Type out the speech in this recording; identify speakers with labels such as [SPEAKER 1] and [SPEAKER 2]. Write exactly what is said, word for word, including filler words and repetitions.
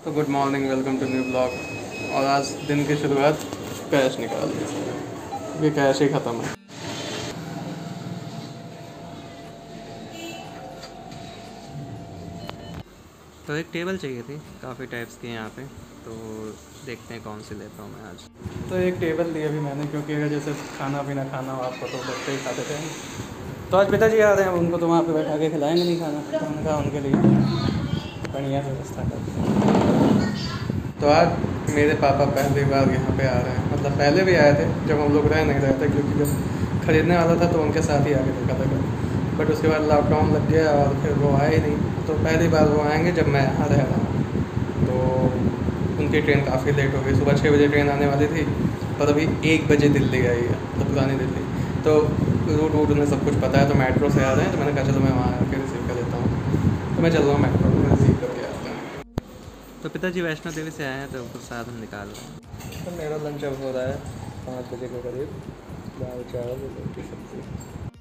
[SPEAKER 1] तो good morning, welcome to new blog. और आज दिन की शुरुआत कैश निकाल दी, क्योंकि कैश ही ख़त्म है।
[SPEAKER 2] तो एक टेबल चाहिए थी, काफ़ी टाइप्स की हैं यहाँ पे, तो देखते हैं कौन सी लेता हूँ मैं आज।
[SPEAKER 1] तो एक टेबल ली अभी मैंने, क्योंकि अगर जैसे खाना पीना खाना हो आपको तो बच्चे ही खाते थे। तो आज पिताजी आ रहे हैं, उनको तो वहाँ पे बैठा के खिलाएंगे नहीं खाना, तो हमने कहा उनके लिए बढ़िया व्यवस्था करते हैं। तो आज मेरे पापा पहली बार यहाँ पे आ रहे हैं, मतलब पहले भी आए थे जब हम लोग रह नहीं रहे थे, क्योंकि जब खरीदने वाला था तो उनके साथ ही आके देखा था। बट उसके बाद लॉकडाउन लग गया और फिर वो आए ही नहीं। तो पहली बार वो आएंगे जब मैं यहाँ रह रहा हूँ। तो उनकी ट्रेन काफ़ी लेट हो गई, सुबह छः बजे ट्रेन आने वाली थी, पर अभी एक बजे दिल्ली आई है, तो पुरानी दिल्ली। तो रूट वूट उन्हें सब कुछ पता है, तो मेट्रो से आ रहे हैं। तो मैंने कहा चलो मैं वहाँ आके रिसीव कर लेता हूँ। तो मैं चल रहा हूँ मेट्रो में रिसीव करके आता हूँ।
[SPEAKER 2] तो पिताजी वैष्णो देवी से आए हैं, तो प्रसाद हम निकाल रहे हैं।
[SPEAKER 1] तो मेरा लंच अब हो रहा है पाँच बजे के करीब, दाल चावल रोटी सब्ज़ी।